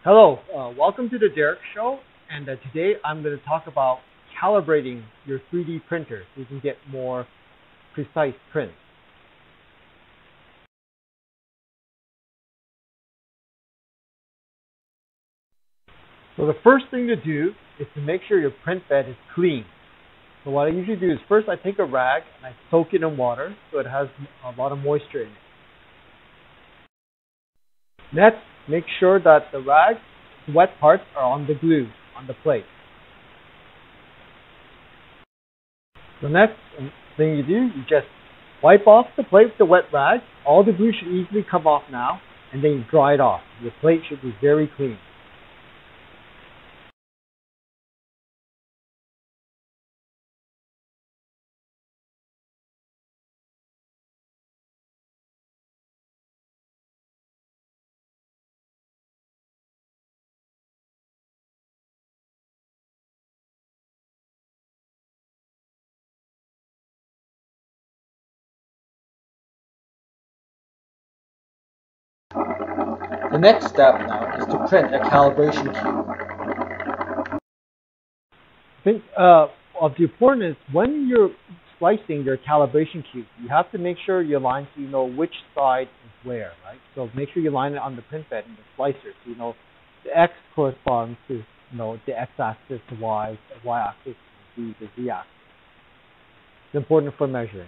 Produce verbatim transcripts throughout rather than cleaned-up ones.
Hello, uh, welcome to the Derek Show, and uh, today I'm going to talk about calibrating your three D printer so you can get more precise prints. So the first thing to do is to make sure your print bed is clean. So what I usually do is first I take a rag and I soak it in water so it has a lot of moisture in it. Next, make sure that the rag wet parts are on the glue, on the plate. The next thing you do, you just wipe off the plate with the wet rag. All the glue should easily come off now, and then you dry it off. Your plate should be very clean. The next step now is to print a calibration cube. I think uh, of the importance when you're slicing your calibration cube, you have to make sure you align so you know which side is where, right? So make sure you line it on the print bed and the slicer so you know the X corresponds to you know the X-axis to Y, the Y-axis to Z, the Z-axis. It's important for measuring.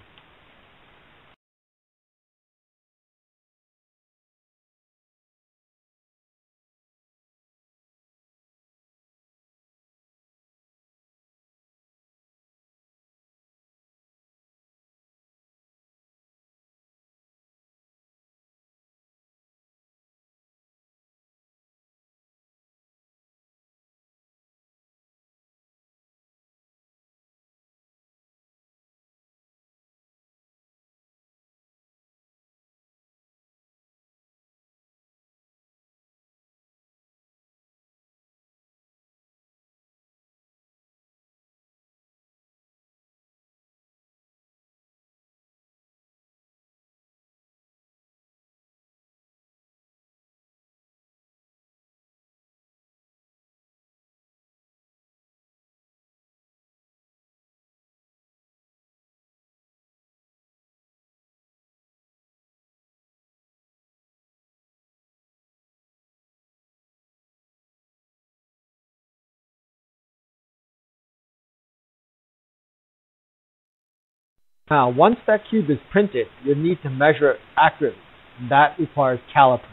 Now, once that cube is printed, you need to measure it accurately. And that requires calipers.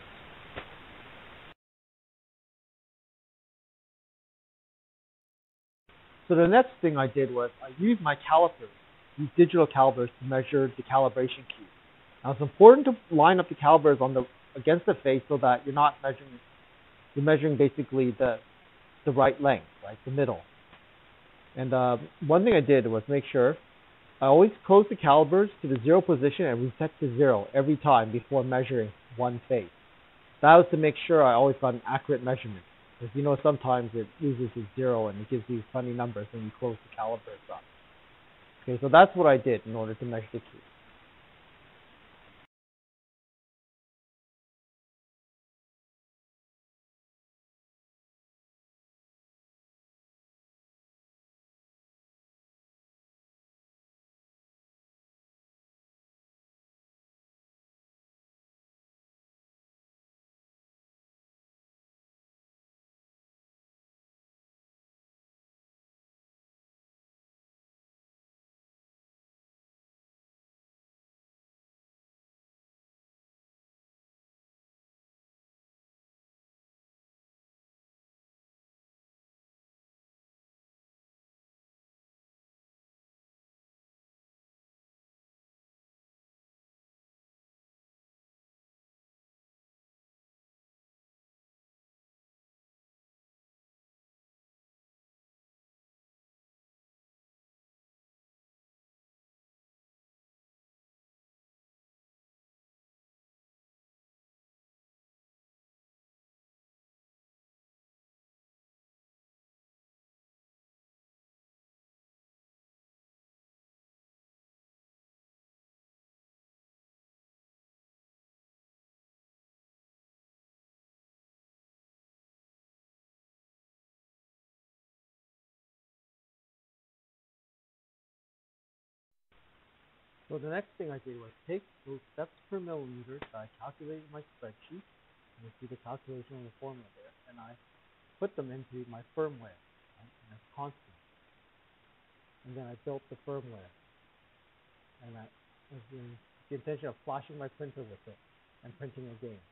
So the next thing I did was I used my calipers, these digital calipers, to measure the calibration cube. Now it's important to line up the calipers on the against the face so that you're not measuring you're measuring basically the the right length, right, the middle. And uh, one thing I did was make sure I always close the calipers to the zero position and reset to zero every time before measuring one face. That was to make sure I always got an accurate measurement. Because you know sometimes it loses its zero and it gives you funny numbers when you close the calipers up. Okay, so that's what I did in order to measure the cube. So the next thing I did was take those steps per millimeter that I calculated in my spreadsheet, and you see the calculation of the formula there, and I put them into my firmware, right, and it's constant. And then I built the firmware, and I was in the intention of flashing my printer with it and printing a game.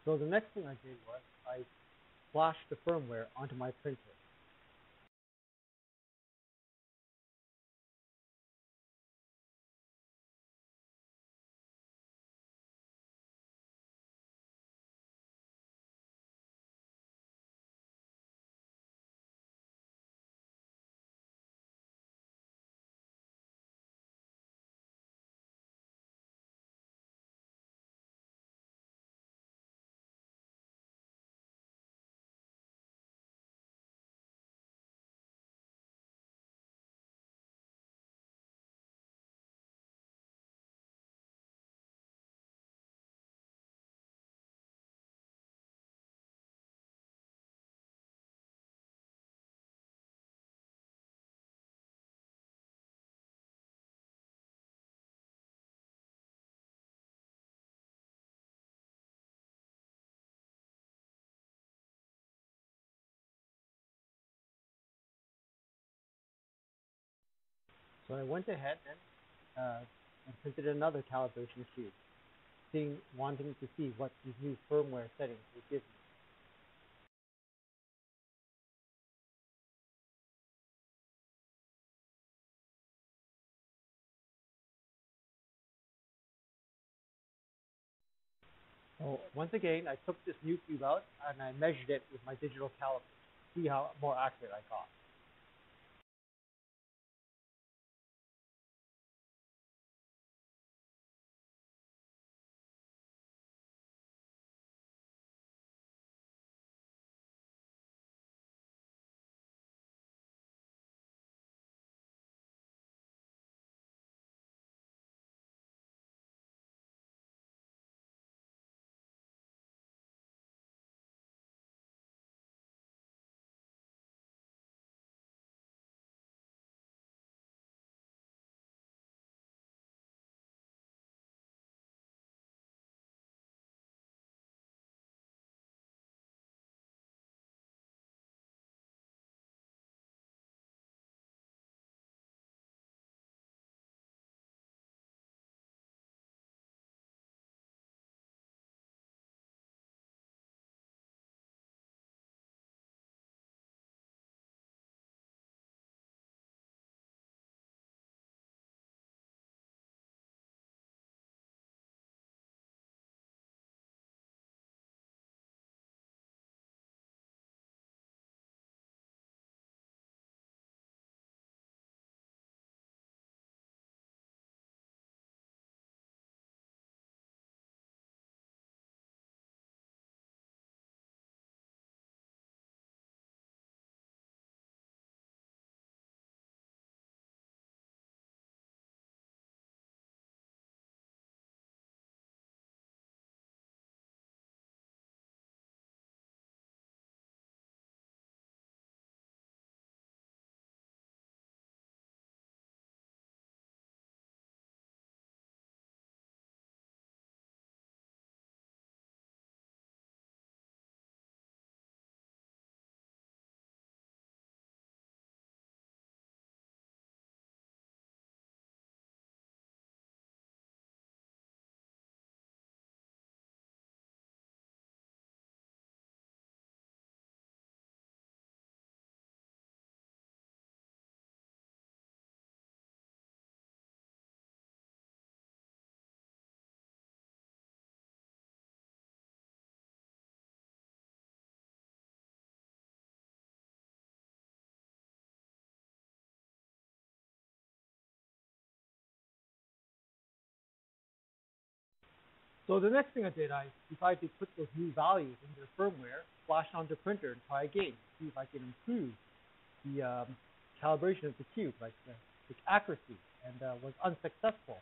So the next thing I did was I flashed the firmware onto my printer. So I went ahead and, uh, and printed another calibration cube, seeing, wanting to see what these new firmware settings would give me. So once again, I took this new cube out and I measured it with my digital caliper to see how more accurate I got. So the next thing I did, I decided to put those new values into the firmware, flash onto the printer, and try again, see if I can improve the um, calibration of the cube, like the, the accuracy, and uh, was unsuccessful.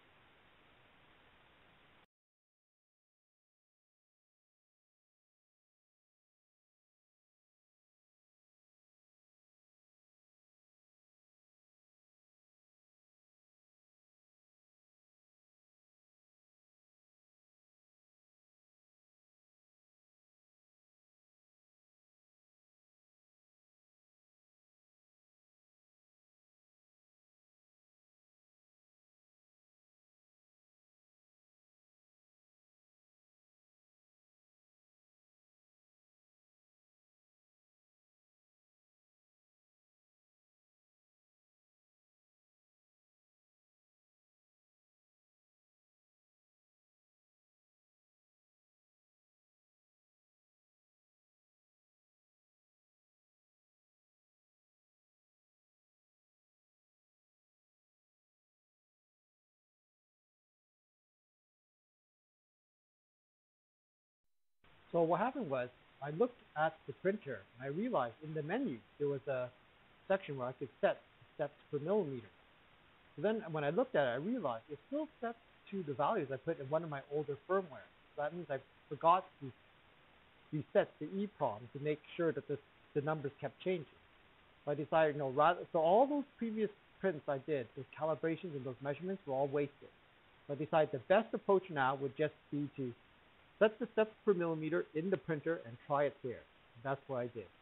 So what happened was I looked at the printer and I realized in the menu there was a section where I could set steps per millimeter. So then when I looked at it, I realized it still set to the values I put in one of my older firmware. So that means I forgot to reset the EEPROM to make sure that the, the numbers kept changing. So I decided, you know, rather, so all those previous prints I did, those calibrations and those measurements were all wasted. So I decided the best approach now would just be to set the steps per millimeter in the printer and try it there. That's what I did.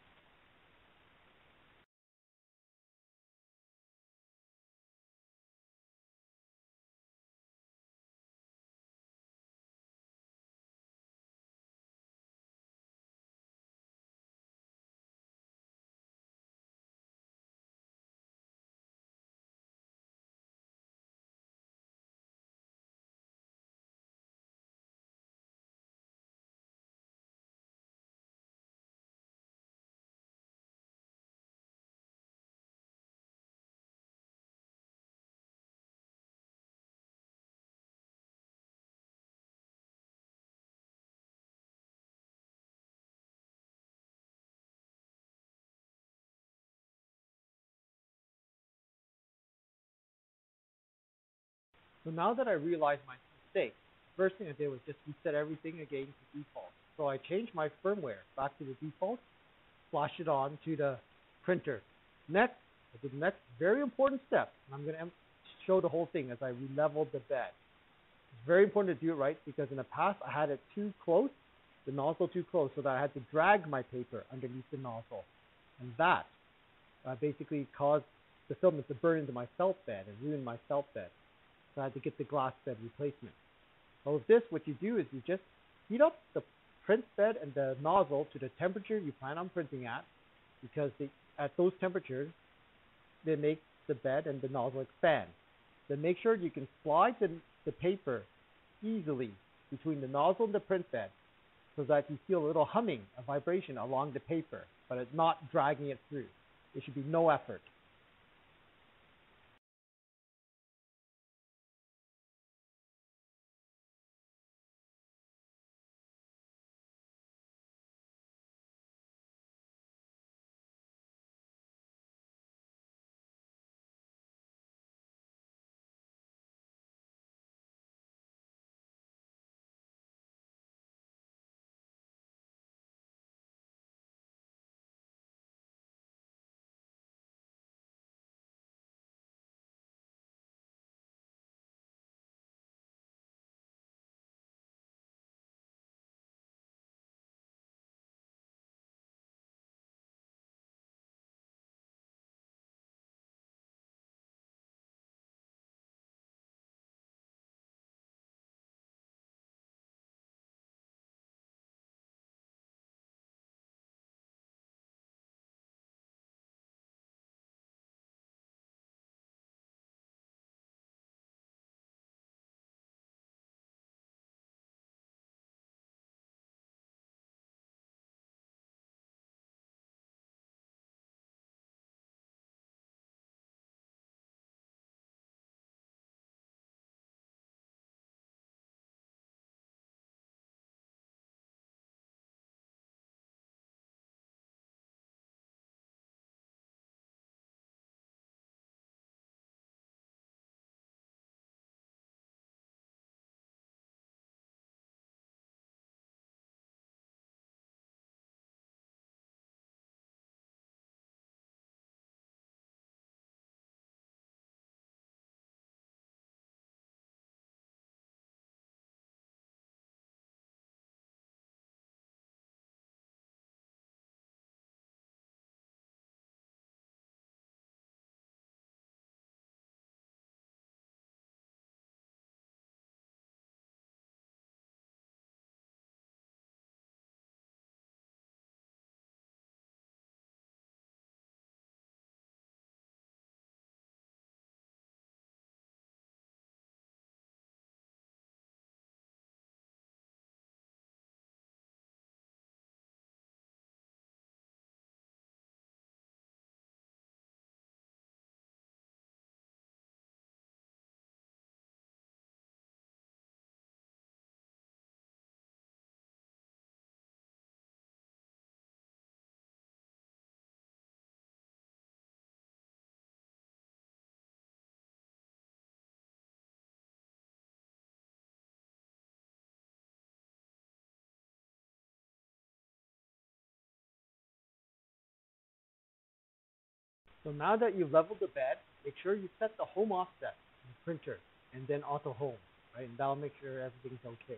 So now that I realized my mistake, first thing I did was just reset everything again to default. So I changed my firmware back to the default, flash it on to the printer. Next, I did the next very important step, and I'm going to show the whole thing as I releveled the bed. It's very important to do it right because in the past I had it too close, the nozzle too close, so that I had to drag my paper underneath the nozzle. And that uh, basically caused the filament to burn into my felt bed and ruin my felt bed. So I had to get the glass bed replacement. So with this, what you do is you just heat up the print bed and the nozzle to the temperature you plan on printing at, because they, at those temperatures, they make the bed and the nozzle expand. Then make sure you can slide the, the paper easily between the nozzle and the print bed so that you feel a little humming, a vibration along the paper, but it's not dragging it through. There should be no effort. So now that you've leveled the bed, make sure you set the home offset in the printer and then auto home, right? And that'll make sure everything's okay.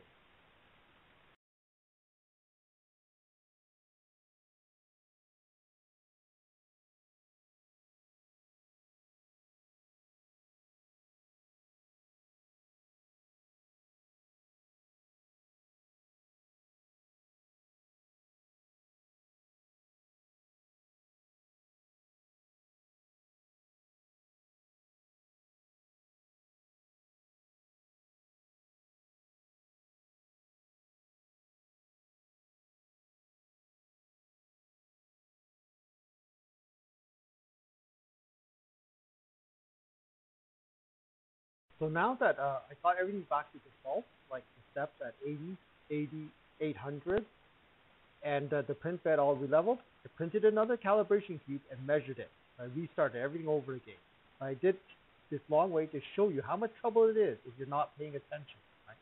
So now that uh, I got everything back to default, like the steps at eighty, eighty, eight hundred, and uh, the print bed all releveled, I printed another calibration cube and measured it. I restarted everything over again. I did this long way to show you how much trouble it is if you're not paying attention. Right?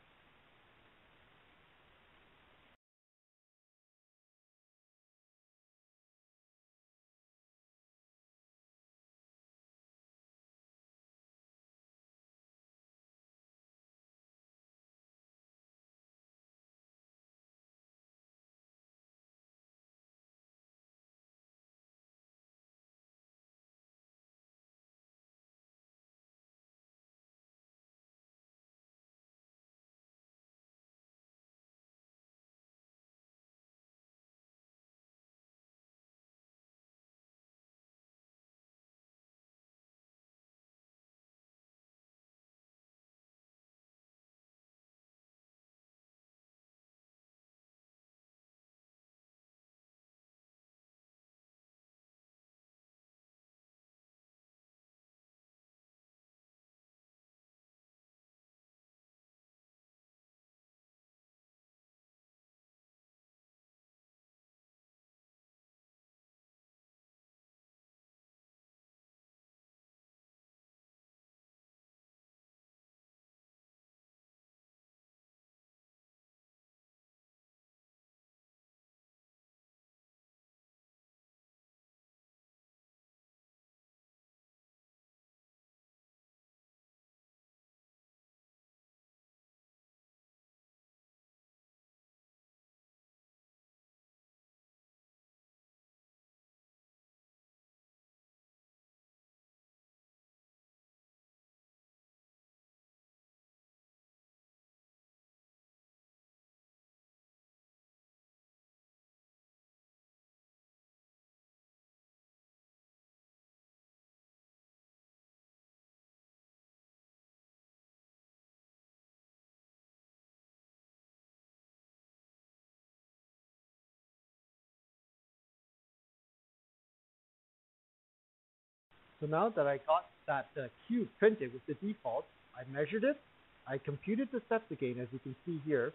So now that I got that uh, cube printed with the default, I measured it, I computed the steps again, as you can see here,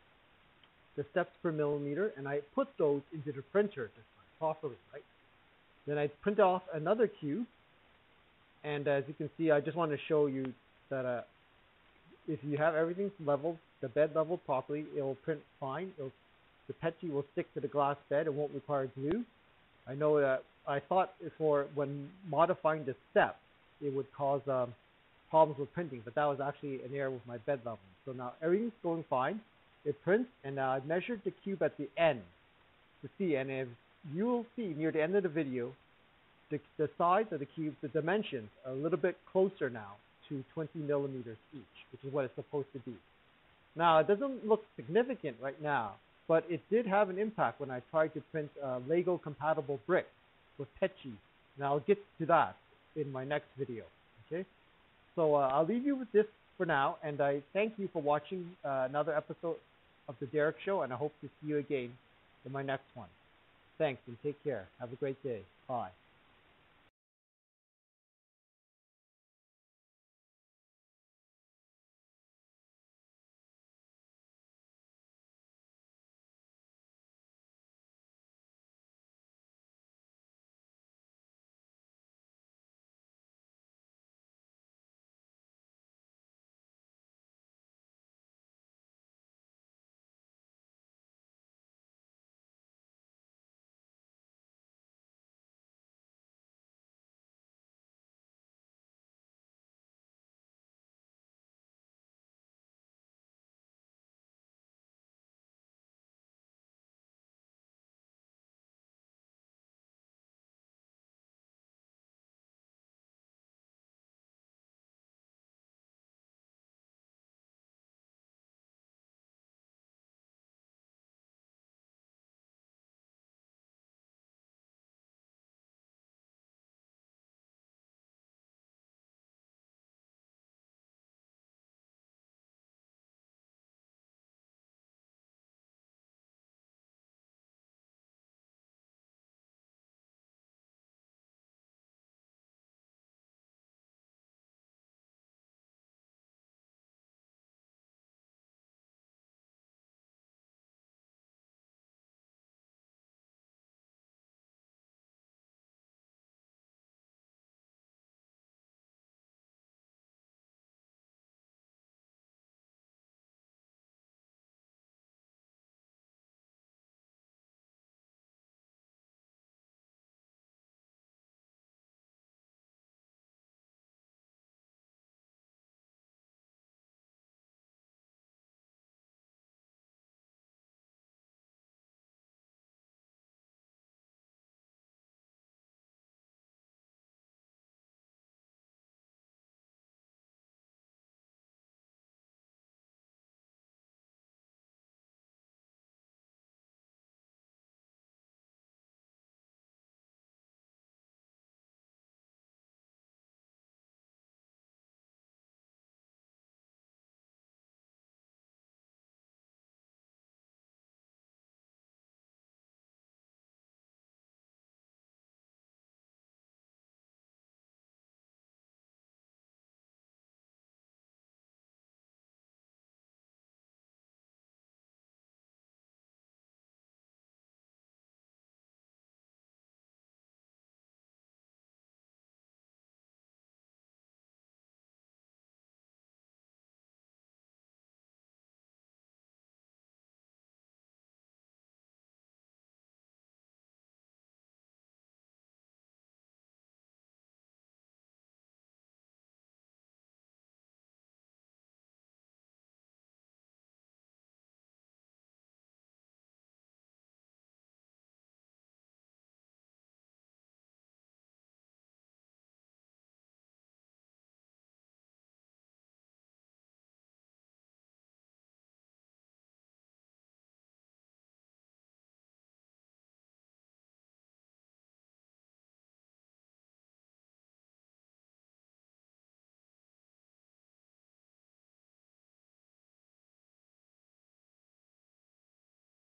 the steps per millimeter, and I put those into the printer this time properly, right? Then I print off another cube, and as you can see, I just want to show you that uh, if you have everything leveled, the bed leveled properly, it will print fine. It'll, the Petchy will stick to the glass bed and won't require glue. I know that I thought for when modifying the steps, it would cause um, problems with printing, but that was actually an error with my bed level. So now everything's going fine. It prints, and now I measured the cube at the end to see, and if you'll see near the end of the video, the, the size of the cubes, the dimensions are a little bit closer now to twenty millimeters each, which is what it's supposed to be. Now, it doesn't look significant right now, but it did have an impact when I tried to print uh, Lego compatible bricks with Petchy, and I'll get to that in my next video. Okay, so uh, I'll leave you with this for now, and I thank you for watching uh, another episode of the Derek Show, and I hope to see you again in my next one. Thanks, and take care. Have a great day. Bye.